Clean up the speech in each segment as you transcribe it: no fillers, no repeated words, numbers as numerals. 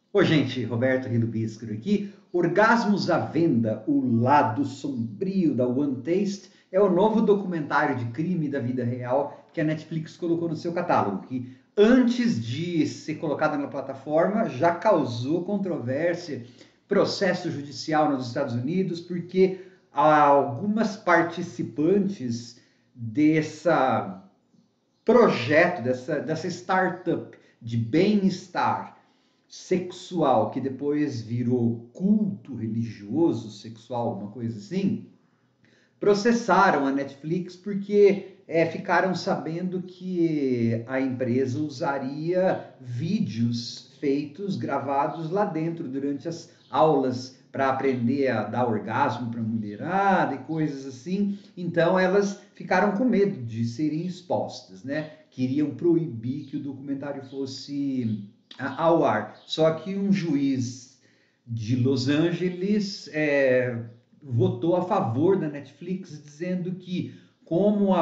Oi, gente, Roberto Rilo Bíscaro aqui. Orgasmos à Venda, o lado sombrio da One Taste, é o novo documentário de crime da vida real que a Netflix colocou no seu catálogo, que antes de ser colocado na plataforma já causou controvérsia, processo judicial nos Estados Unidos, porque algumas participantes dessa projeto, dessa startup de bem-estar sexual, que depois virou culto religioso sexual, uma coisa assim, processaram a Netflix porque ficaram sabendo que a empresa usaria vídeos feitos, gravados lá dentro, durante as aulas, para aprender a dar orgasmo para a mulherada e coisas assim. Então elas ficaram com medo de serem expostas, né? Queriam proibir que o documentário fosse ao ar. Só que um juiz de Los Angeles votou a favor da Netflix, dizendo que, como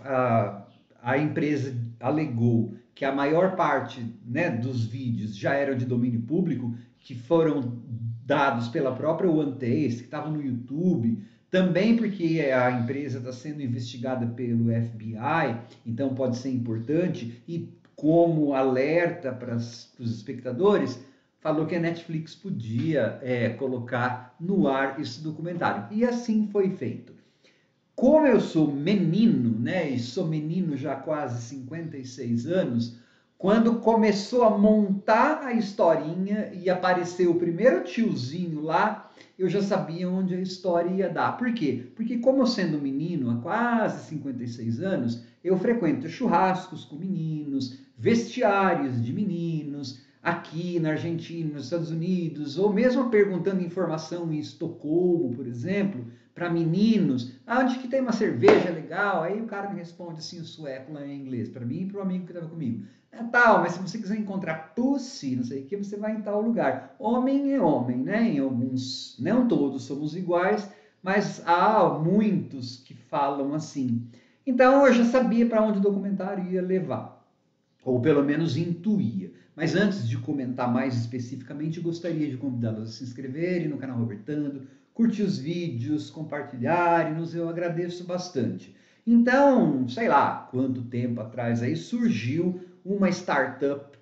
a empresa alegou que a maior parte, né, dos vídeos já eram de domínio público, que foram dados pela própria OneTaste, que estavam no YouTube, também porque a empresa está sendo investigada pelo FBI, então pode ser importante, e como alerta para os espectadores, falou que a Netflix podia colocar no ar esse documentário. E assim foi feito. Como eu sou menino, né, e sou menino já há quase 56 anos, quando começou a montar a historinha e apareceu o primeiro tiozinho lá, eu já sabia onde a história ia dar. Por quê? Porque como sendo menino há quase 56 anos, eu frequento churrascos com meninos, vestiários de meninos, aqui na Argentina, nos Estados Unidos, ou mesmo perguntando informação em Estocolmo, por exemplo, para meninos, onde que tem uma cerveja legal? Aí o cara me responde assim, o sueco lá em inglês, para mim e para o amigo que estava comigo. É tal, mas se você quiser encontrar pussy, não sei o que, você vai em tal lugar. Homem é homem, né? Em alguns, não todos somos iguais, mas há muitos que falam assim. Então eu já sabia para onde o documentário ia levar, ou pelo menos intuía. Mas antes de comentar mais especificamente, gostaria de convidá-los a se inscreverem no canal Robertando, curtir os vídeos, compartilharem-nos, eu agradeço bastante. Então, sei lá quanto tempo atrás aí surgiu uma startup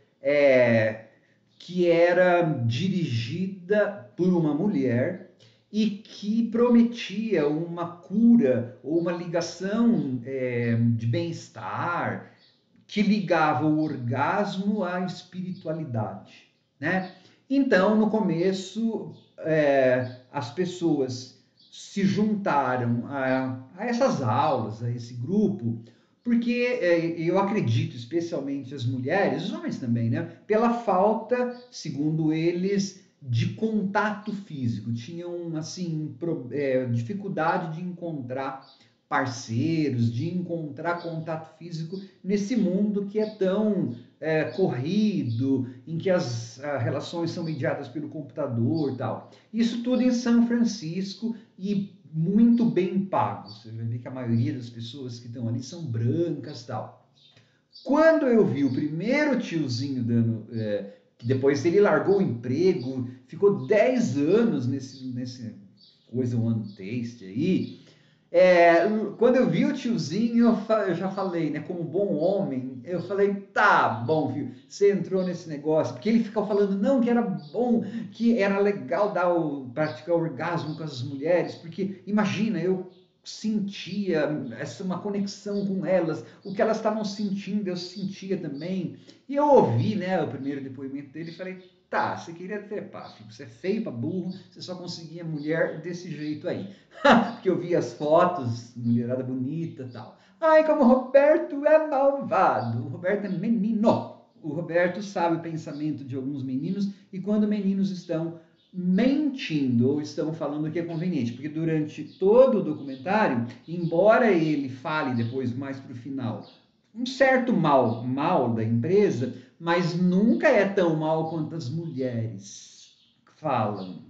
que era dirigida por uma mulher e que prometia uma cura ou uma ligação de bem-estar, que ligava o orgasmo à espiritualidade, né? Então, no começo, as pessoas se juntaram a essas aulas, a esse grupo, porque eu acredito, especialmente as mulheres, os homens também, né? Pela falta, segundo eles, de contato físico. Tinham, assim, dificuldade de encontrar parceiros, de encontrar contato físico nesse mundo que é tão corrido, em que as relações são mediadas pelo computador e tal. Isso tudo em São Francisco e muito bem pago. Você vai ver que a maioria das pessoas que estão ali são brancas e tal. Quando eu vi o primeiro tiozinho dando. Que depois ele largou o emprego, ficou 10 anos nesse coisa One Taste aí, quando eu vi o tiozinho, eu já falei, né? Como bom homem, eu falei, tá bom, filho, você entrou nesse negócio, porque ele ficava falando, não, que era bom, que era legal praticar orgasmo com as mulheres, porque imagina, eu sentia uma conexão com elas, o que elas estavam sentindo, eu sentia também. E eu ouvi, né, o primeiro depoimento dele e falei, tá, você queria trepar, filho, você é feio pra burro, você só conseguia mulher desse jeito aí. Porque eu vi as fotos, mulherada bonita e tal. Ai, como o Roberto é malvado. O Roberto é menino. O Roberto sabe o pensamento de alguns meninos e quando meninos estão mentindo ou estão falando o que é conveniente. Porque durante todo o documentário, embora ele fale depois, mais para o final, um certo mal da empresa, mas nunca é tão mal quanto as mulheres falam,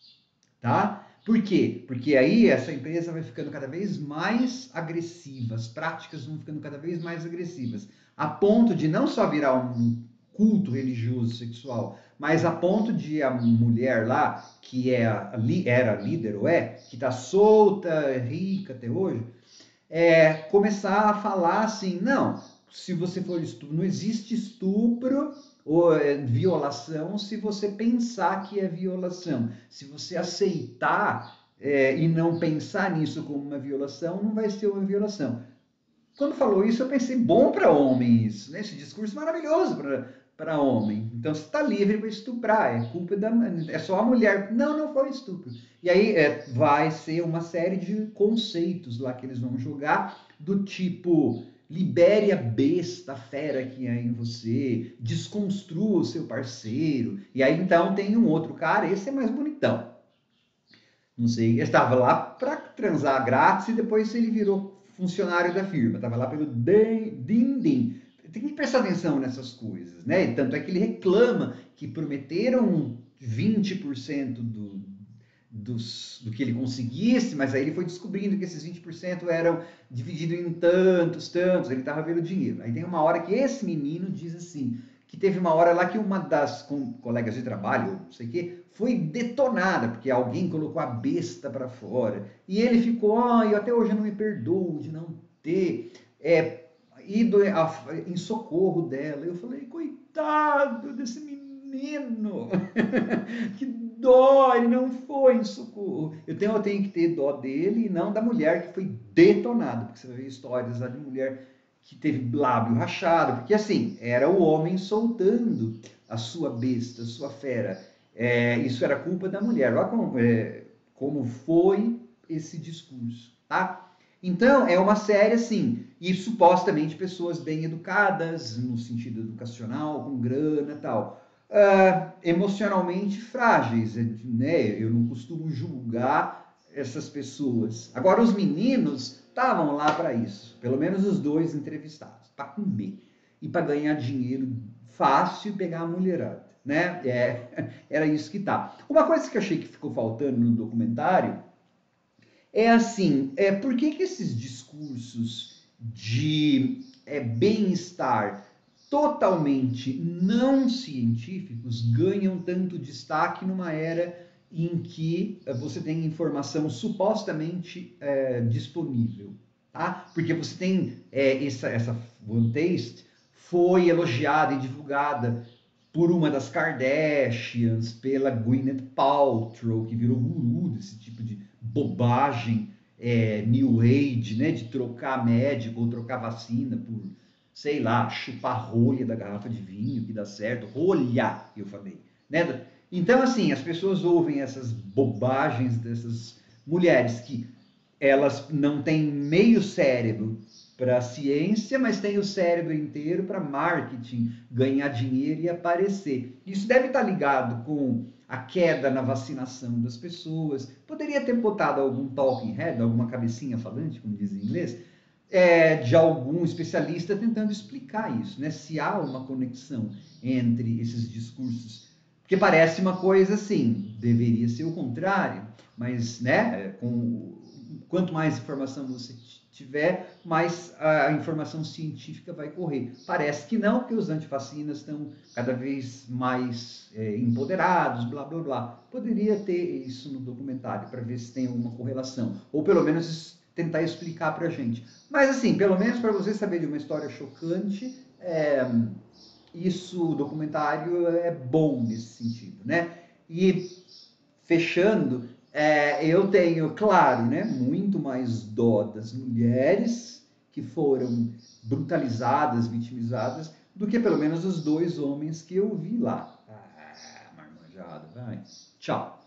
tá? Por quê? Porque aí essa empresa vai ficando cada vez mais agressiva, as práticas vão ficando cada vez mais agressivas, a ponto de não só virar um culto religioso sexual, mas a ponto de a mulher lá, que era líder ou que está solta, rica até hoje, começar a falar assim, não, se você for estupro, não existe estupro ou violação se você pensar que é violação. Se você aceitar e não pensar nisso como uma violação, não vai ser uma violação. Quando falou isso, eu pensei, bom para homem isso, né? Esse discurso maravilhoso para homem. Então você está livre para estuprar, é só a mulher. Não, não foi estupro. E aí vai ser uma série de conceitos lá que eles vão jogar, do tipo, libere a besta, a fera que é em você, desconstrua o seu parceiro. E aí então tem um outro cara, esse é mais bonitão. Não sei, ele estava lá para transar grátis e depois ele virou funcionário da firma. Estava lá pelo din-din. Tem que prestar atenção nessas coisas, né? Tanto é que ele reclama que prometeram 20% do que ele conseguisse, mas aí ele foi descobrindo que esses 20% eram divididos em tantos, ele estava vendo dinheiro. Aí tem uma hora que esse menino diz assim, que teve uma hora lá que uma das colegas de trabalho, não sei o quê, foi detonada, porque alguém colocou a besta para fora. E ele ficou, eu até hoje não me perdoo de não ter ido em socorro dela. Eu falei, coitado desse menino, que dó, ele não foi em socorro. Eu tenho que ter dó dele e não da mulher que foi detonada, porque você vai ver histórias lá de mulher que teve lábio rachado, porque assim, era o homem soltando a sua besta, a sua fera. Isso era culpa da mulher. Olha como foi esse discurso, tá? Então, é uma série assim, e supostamente pessoas bem educadas, no sentido educacional, com grana e tal. Emocionalmente frágeis, né? Eu não costumo julgar essas pessoas. Agora, os meninos estavam lá para isso, pelo menos os dois entrevistados, para comer e para ganhar dinheiro fácil e pegar a mulherada, né? Era isso que tá. Uma coisa que eu achei que ficou faltando no documentário é assim, por que esses discursos de bem-estar totalmente não científicos ganham tanto destaque numa era em que você tem informação supostamente disponível, tá? Porque você tem essa One Taste foi elogiada e divulgada por uma das Kardashians, pela Gwyneth Paltrow, que virou guru desse tipo de bobagem New Age, né, de trocar médico ou trocar vacina por, sei lá, chupar rolha da garrafa de vinho, que dá certo. Rolha, eu falei. Né? Então, assim, as pessoas ouvem essas bobagens dessas mulheres que elas não têm meio cérebro para ciência, mas têm o cérebro inteiro para marketing, ganhar dinheiro e aparecer. Isso deve estar ligado com a queda na vacinação das pessoas. Poderia ter botado algum talking head, alguma cabecinha falante, como diz em inglês, de algum especialista tentando explicar isso, né? Se há uma conexão entre esses discursos. Porque parece uma coisa assim, deveria ser o contrário, mas, né, quanto mais informação você tiver, mais a informação científica vai correr. Parece que não, porque os antivacinas estão cada vez mais empoderados, blá, blá, blá. Poderia ter isso no documentário, para ver se tem alguma correlação. Ou pelo menos tentar explicar para a gente. Mas assim, pelo menos para você saber de uma história chocante, o documentário é bom nesse sentido, né? E fechando, eu tenho, claro, né, muito mais dó das mulheres que foram brutalizadas, vitimizadas, do que pelo menos os dois homens que eu vi lá. Marmanjado, vai. Tchau.